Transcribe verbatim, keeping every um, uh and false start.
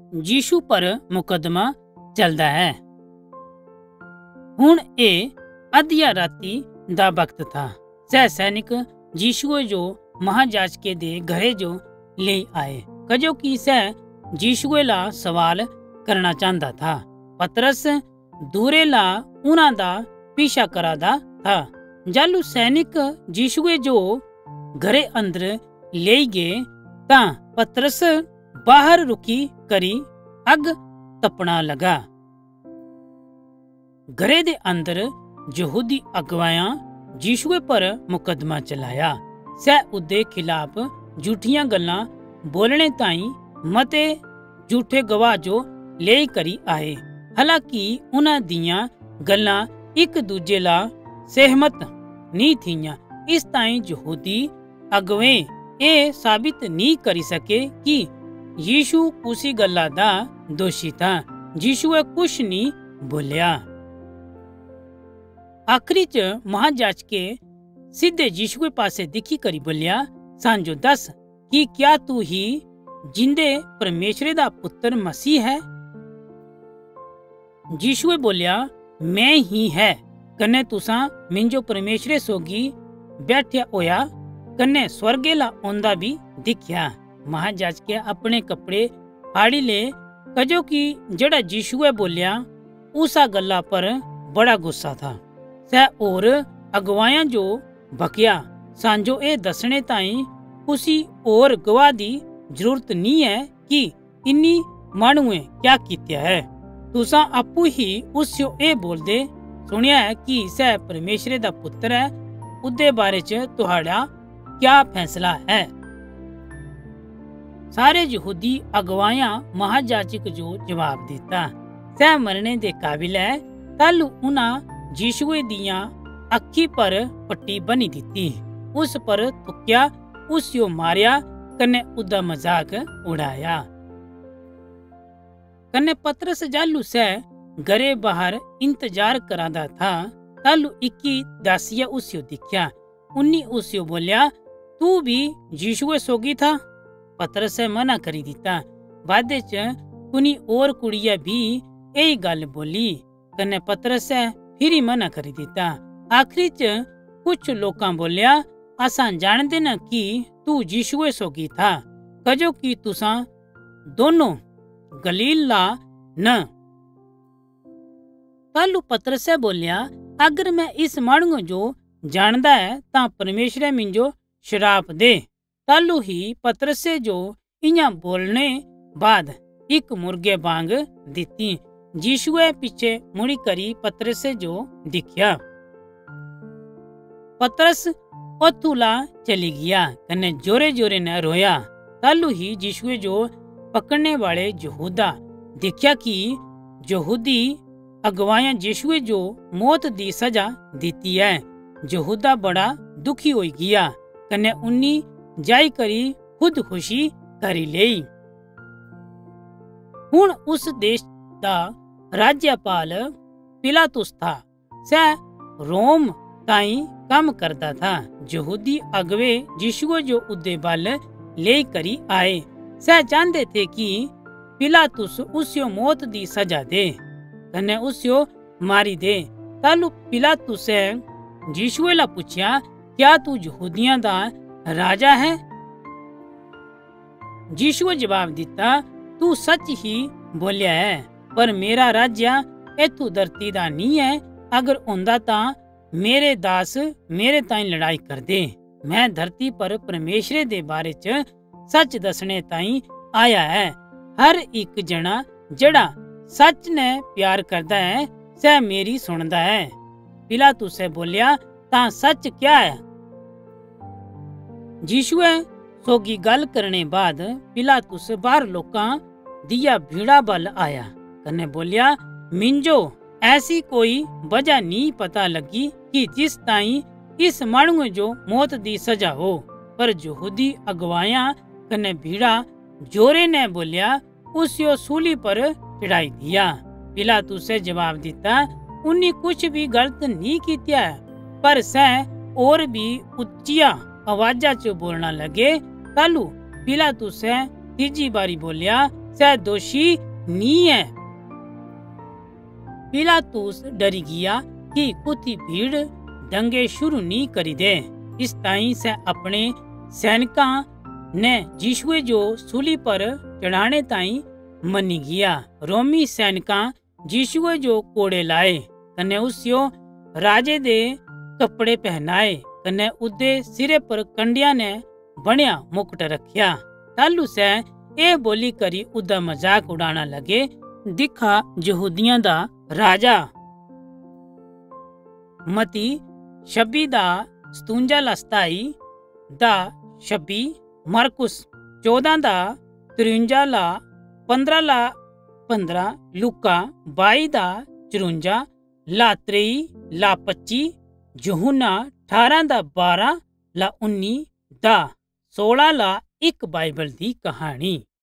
यीशु पर मुकदमा चलदा है। हुण ए अद्धिया राती दा वक्त था। सह सैनिक यीशु जो महायाजके दे घरे जो ले आए, कजो कि सह यीशु ला सवाल करना चाहता था। पतरस दूरे ला उन्हां दा पीछा करादा था। जालू सैनिक यीशु जो घरे अंदर ले गए तां पतरस बाहर रुकी करी अग तपना लगा। घरे दे अंदर यहूदी अगवायां यीशु पर मुकदमा चलाया। सह उदे खिलाफ झूठियां गल्लां बोलने ताई मते झूठे गवाह जो ले करी आए। हालांकि उन्हां दियां गल्लां एक दूजे ला सहमत नहीं थियां। इस ताई यहूदी अगवे ए साबित नहीं करी सके कि यीशु उसी गल्ला दा दोषी था। यीशुए कुछ नहीं बोलिया। आखिरी च महायाजके सीधे यीशु के पासे दिखी करी बोलिया, सांजो दस कि क्या तू ही जिंदे परमेश्वर दा पुत्र मसीह है? यीशुए बोलिया, मैं ही है। कन्ने तुसा मिंजो परमेश्वरे सोगी बैठया होया कन्ने स्वर्गे ला ओंदा भी दिखया। महायाजके अपने कपड़े फाड़ी ले, कजो कि जड़ा यीशुए बोलिया उसा गल्ला पर बड़ा गुस्सा था। सह और अगवायां जो बकिया, सांजो ए दसने ताई उसी और गवाह दी जरूरत नहीं है कि इन्नी मानुए क्या कित्या है। तुसा आपू ही उससे ए बोलदे सुनिया है कि सह परमेश्वर दा पुत्र है। उदे बारे च तुहाड़ा क्या फैसला है? सारे यहूदी अगवायां महायाजक जो जवाब दिता, सह मरने दे काबिल है। तालू उन्हां यीशुए दियां अखी पर पट्टी बनी दिती, उस पर थुक्या, उसयो मारिया कन्ने उदा मजाक उड़ाया। कन्ने पतरस जालू सह घरे बाहर इंतजार करादा था। तालू इक्की दासिया उसयो दिख्या। उन्नी उसयो बोलिया, तू भी यीशुए सोगी था? पतरस मना करी दिता। बादे च कुनी और कुड़िया भी यही गल बोली। कन्ने पतरस फिर मना करी दिता। आखिरी च कुछ लोकां बोलिया, असां जानदे न कि तू यीशुए सोगी था, कजो कि तुसां दोनों गलील ला न। तालू पतरस बोलिया, अगर मैं इस मानू जो जानदा है तां परमेश्वर मिंजो शराप दे। तालू ही पतरस जो इयां बोलने बाद एक मुर्गे बांग दिती। यीशुए पीछे मुड़ी करी पतरस जो दिखया। पतरस ओथुला चली गया कन्ने जोरे जोरे न रोया। तालू ही यीशुए जो पकड़ने वाले यहूदा देखा कि यहूदी अगवायां यीशुए जो मौत दी सजा दीती है। यहूदा बड़ा दुखी हो गया कन्ने उन्नी जाई करी खुद खुशी करी लेई। हुण उस देश दा राज्यपाल पिलातुस था। सह रोम ताई काम करता था। यहूदी अगवे यीशुए जो उदे बल ले करी आए। सह चाहते थे कि पिलातुस उसयो मौत दी सजा दे कन्ने उसयो मारी दे। तालू पिलातुस यीशुए ला पूछया, क्या तू यहूदियां दा राजा है? यीशुए जवाब दिता, तू सच ही बोलिया है, पर मेरा राज्य इथू धरती दा नहीं है। अगर होंदा तां मेरे दास मेरे ताई लड़ाई कर दे। मैं धरती पर परमेश्वर दे बारे च सच दसने ताई आया है। हर एक जना जड़ा सच ने प्यार करदा है सह मेरी सुनदा है। पिलातुस बोलिया, तां सच क्या है? यीशुए सोगी गल करने बाद पिलातुस बाहर लोकां दिया भीड़ा बल आया कन्ने बोलिया, मिंजो ऐसी कोई वजह नहीं पता लगी कि जिस ताई इस मानू जो मौत दी सजा हो। पर यहूदी अगवायां कन्ने भीड़ा जोरे ने बोलिया, उसयो सूली पर चढ़ाई दिया। पिलातुस जवाब दिता, उन्नी कुछ भी गलत नहीं किया, पर सह और भी उच्चिया आवाजा च बोलना लगे। तालू पिलातुस तीजी बारी बोलिया, सह दोषी नहीं है। पिलातुस डरी गया कि कुछ भीड़ दंगे शुरू नहीं करी दे। इस ताई से अपने सैनिका ने यीशु जो सूली पर चढ़ाने ताई मनी गया। रोमी सैनिका यीशु जो कोड़े लाए कने उसयो राजे दे कपड़े पहनाए कने उदे सिरे पर कंडिया ने बनिया मुकुट रखिया। तालू से ए बोली करी उदा मजाक उड़ाना लगे, दिखा यहूदियां दा राजा। मती छब्बी दा सतुंजा ला सताई दा छब्बी, मरकुस चौदह दा तिरुंजा ला पंद्रह ला पंद्रह, लूका बाई दा चरुंजा, ला त्रेई ला पच्ची, यूहन्ना अठारह दा बारह ला उन्नी दा सोलह ला एक बाइबल दी कहानी।